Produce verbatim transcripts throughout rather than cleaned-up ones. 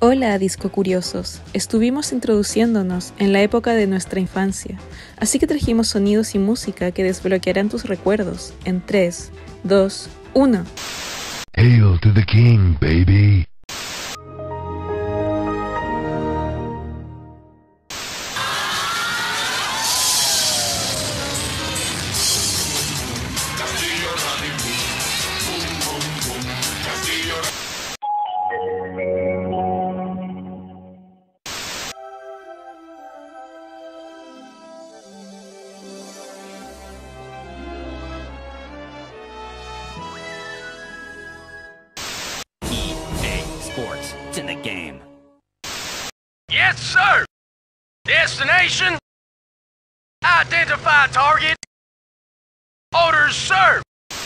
Hola, disco curiosos. Estuvimos introduciéndonos en la época de nuestra infancia, así que trajimos sonidos y música que desbloquearán tus recuerdos en tres, dos, uno. Hail to the king, baby. Sports. It's in the game. Yes, sir! Destination? Identify target. Orders, sir!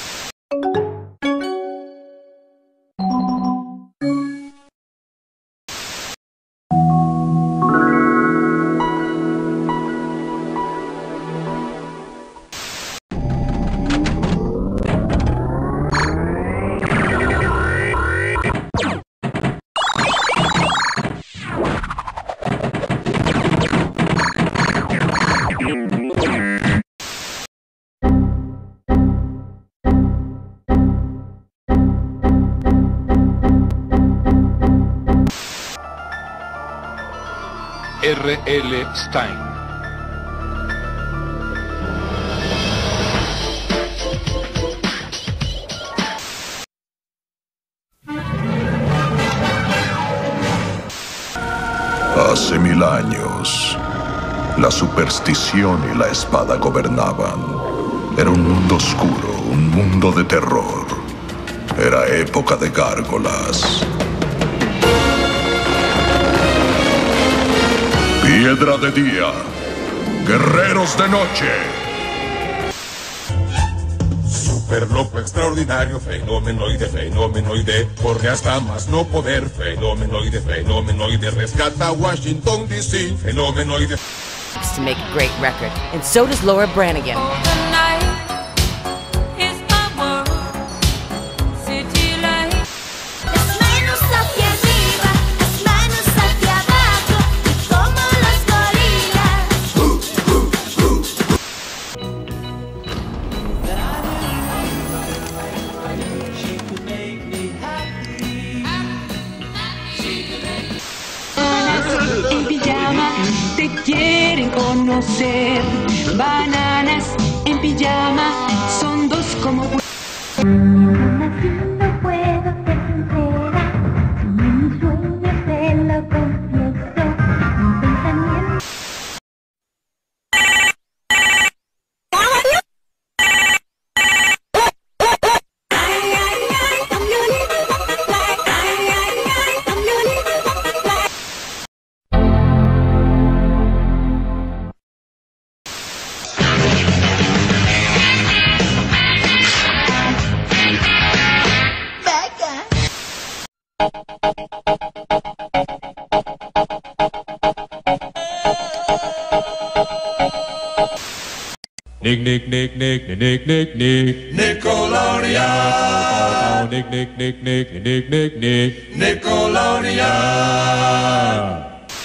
R L. Stein. Hace mil años, la superstición y la espada gobernaban. Era un mundo oscuro, un mundo de terror. Era época de gárgolas. Piedra de día, guerreros de noche. Super loco, extraordinario, fenomenoide, fenomenoide. Corre hasta más no poder, fenomenoide, fenomenoide. Rescata a Washington D C, fenomenoide. To make a great record, and so does Laura Branigan. En pijama te quieren conocer. Bananas en pijama son dos como hue- No puedo ser sincera, y en mis sueños te lo confieso. Mi pensamiento. Nick, Nick, Nick, Nick, Nick, Nick, Nick. Nickelodeon. Nick, Nick, Nick, Nick, Nick, Nick, Nick. Nickelodeon.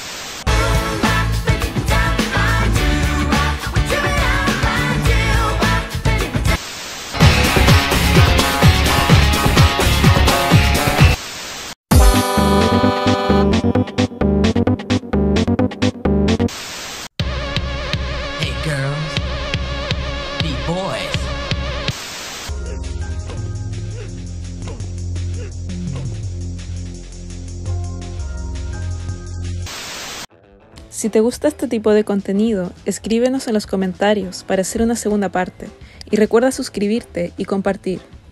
Hey girls, be boys. Si te gusta este tipo de contenido, escríbenos en los comentarios para hacer una segunda parte y recuerda suscribirte y compartir.